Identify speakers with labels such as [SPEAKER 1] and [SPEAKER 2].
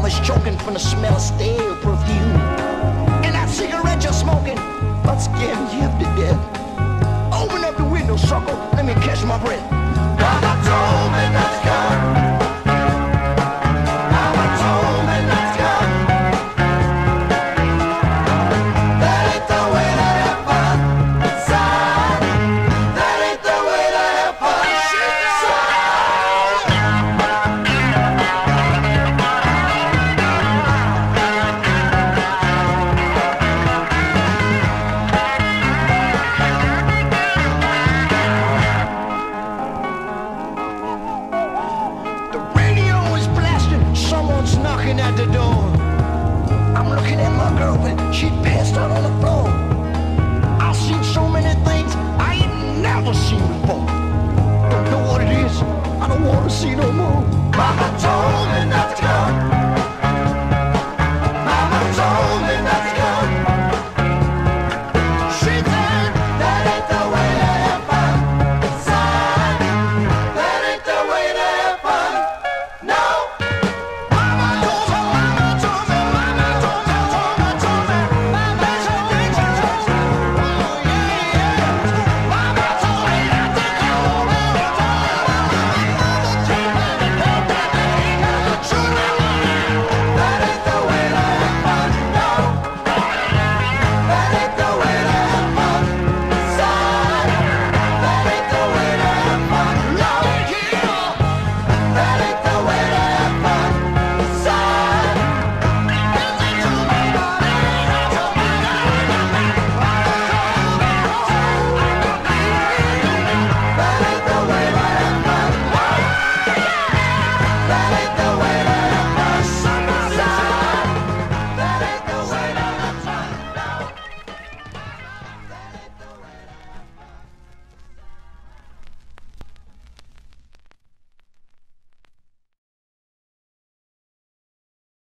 [SPEAKER 1] is choking from the smell of stale perfume. And that cigarette you're smoking, what's getting you up to death? Open up the window, sucker, let me catch my breath. Mama told me not to come. Mama told me not to come. That ain't the way to have fun, son. That ain't the way to have fun, someone's knocking at the door. I'm looking at my girlfriend, she passed out on the floor. I've seen so many things I ain't never seen before. Don't know what it is, I don't want to see no more. Mama told me not to come. Mama told me not to come. She said that ain't the way to have fun, son. That ain't the way to have fun, no. That ain't the way.